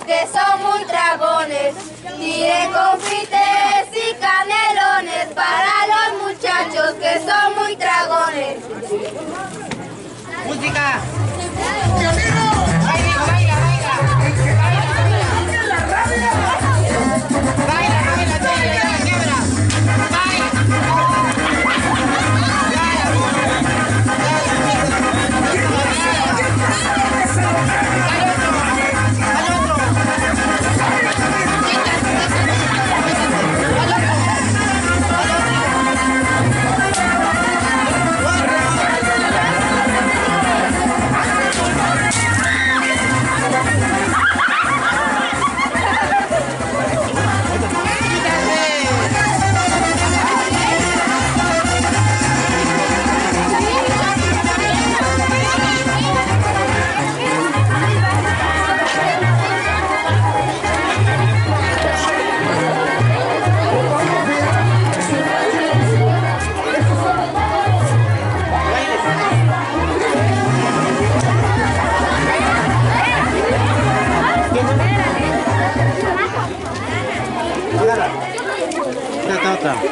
que son muy dragones. Tire confites y canelones para los muchachos que son muy dragones. Música. Tá.